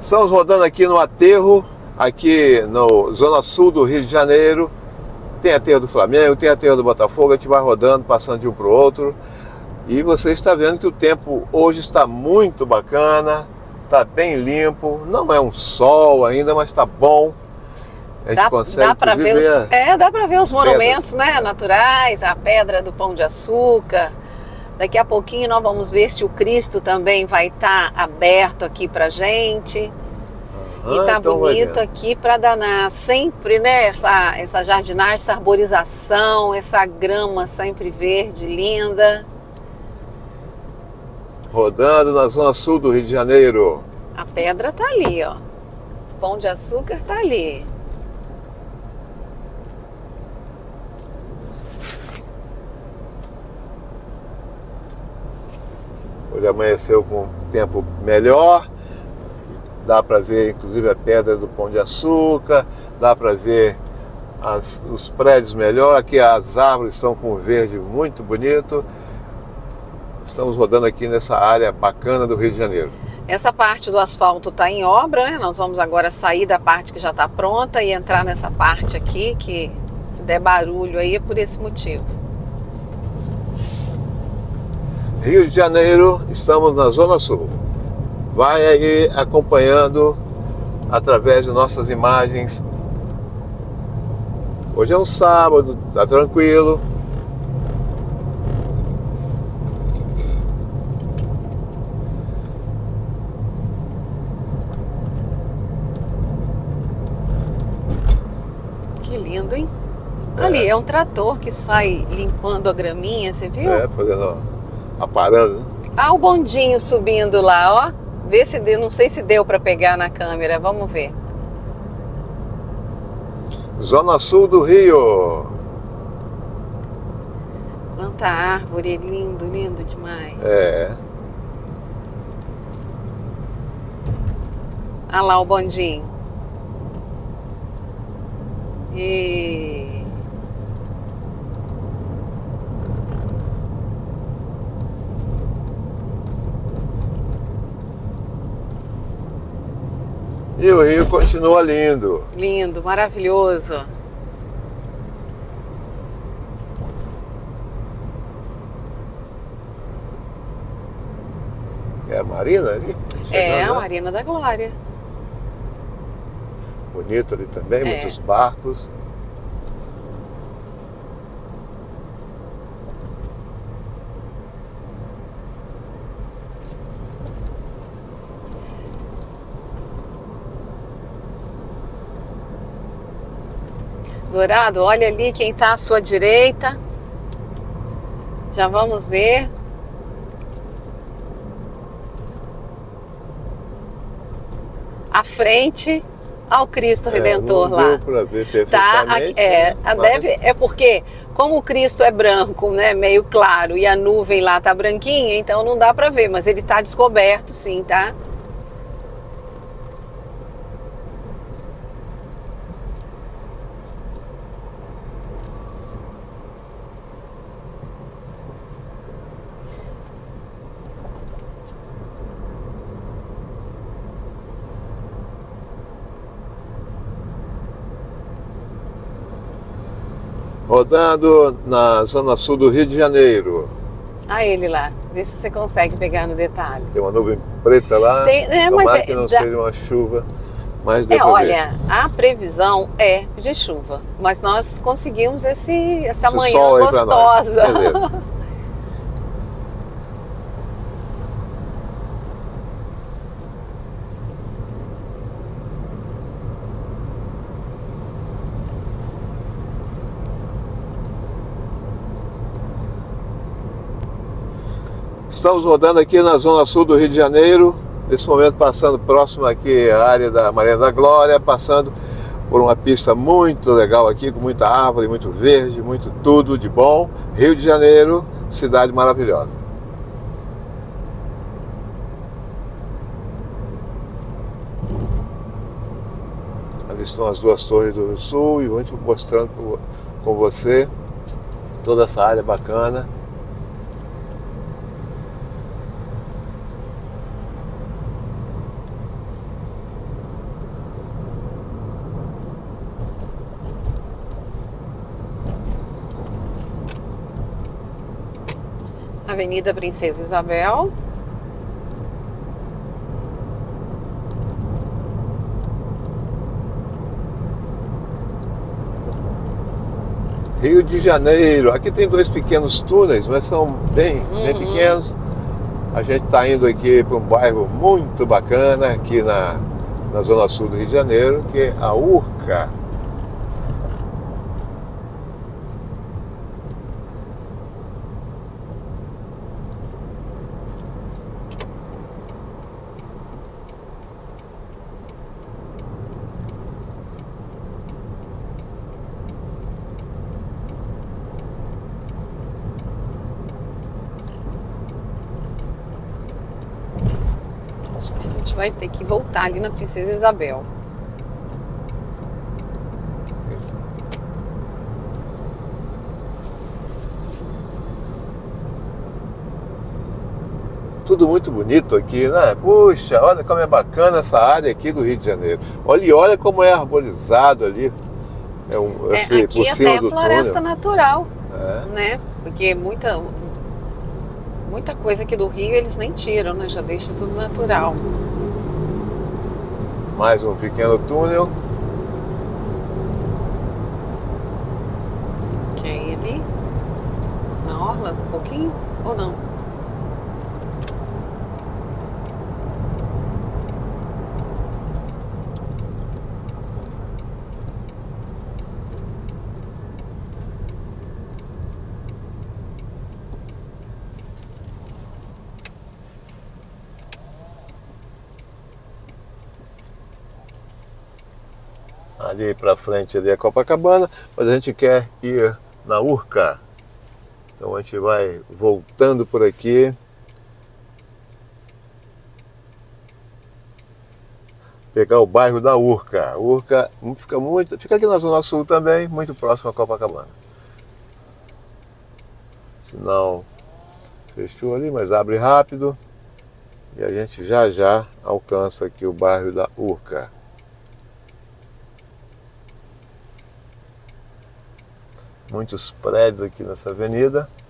Estamos rodando aqui no aterro, aqui no Zona Sul do Rio de Janeiro. Tem aterro do Flamengo, tem aterro do Botafogo, a gente vai rodando, passando de um para o outro. E você está vendo que o tempo hoje está muito bacana, está bem limpo, não é um sol ainda, mas está bom. A gente consegue, dá para ver dá para ver os monumentos, né, naturais, a Pedra do Pão de Açúcar. Daqui a pouquinho nós vamos ver se o Cristo também vai estar aberto aqui pra gente. E tá então bonito aqui para danar. Sempre, né, essa jardinagem, essa arborização, essa grama sempre verde, linda. Rodando na Zona Sul do Rio de Janeiro. A pedra tá ali, ó. Pão de Açúcar tá ali. Hoje amanheceu com um tempo melhor, dá para ver inclusive a Pedra do Pão de Açúcar, dá para ver os prédios melhor, aqui as árvores estão com verde muito bonito. Estamos rodando aqui nessa área bacana do Rio de Janeiro. Essa parte do asfalto está em obra, né? Nós vamos agora sair da parte que já está pronta e entrar nessa parte aqui, que se der barulho aí é por esse motivo. Rio de Janeiro, estamos na Zona Sul. Vai aí acompanhando através de nossas imagens. Hoje é um sábado, tá tranquilo. Que lindo, hein? Ali é um trator que sai limpando a graminha, você viu? Aparando, né? Ah, o bondinho subindo lá, ó. Vê se deu, não sei se deu para pegar na câmera, vamos ver. Zona Sul do Rio. Quanta árvore, lindo, lindo demais. Olha lá o bondinho. E o Rio continua lindo. Lindo, maravilhoso. É a Marina ali? É a Marina da Glória. Bonito ali também, muitos barcos. Dourado, olha ali quem está à sua direita. Já vamos ver. À frente, ao Cristo Redentor não lá. Deu para ver perfeitamente. É porque, como o Cristo é branco, né, meio claro, e a nuvem lá tá branquinha, então não dá para ver, mas ele tá descoberto, sim, tá? Rodando na Zona Sul do Rio de Janeiro. Ah, ele lá. Vê se você consegue pegar no detalhe. Tem uma nuvem preta lá. Tomara que não seja uma chuva. Mas olha, a previsão é de chuva. Mas nós conseguimos essa manhã gostosa. Beleza. Estamos rodando aqui na Zona Sul do Rio de Janeiro, nesse momento passando próximo aqui à área da Marina da Glória, passando por uma pista muito legal aqui, com muita árvore, muito verde, muito tudo de bom. Rio de Janeiro, cidade maravilhosa. Ali estão as duas torres do Rio Sul e muito mostrando com você toda essa área bacana. Avenida Princesa Isabel. Rio de Janeiro. Aqui tem dois pequenos túneis, mas são bem pequenos. A gente está indo aqui para um bairro muito bacana aqui na zona sul do Rio de Janeiro, que é a Urca. A gente vai ter que voltar ali na Princesa Isabel. Tudo muito bonito aqui, né? Puxa, olha como é bacana essa área aqui do Rio de Janeiro. Olha como é arborizado ali. Aqui até é floresta natural, né? Porque muita coisa aqui do Rio eles nem tiram, né? Já deixa tudo natural. Mais um pequeno túnel. Que é ele na orla, um pouquinho ou não? Ali para frente ali é Copacabana, mas a gente quer ir na Urca. Então a gente vai voltando por aqui. Pegar o bairro da Urca. Urca fica aqui na Zona Sul também, muito próximo a Copacabana. Sinal fechou ali, mas abre rápido. E a gente já alcança aqui o bairro da Urca. Muitos prédios aqui nessa avenida.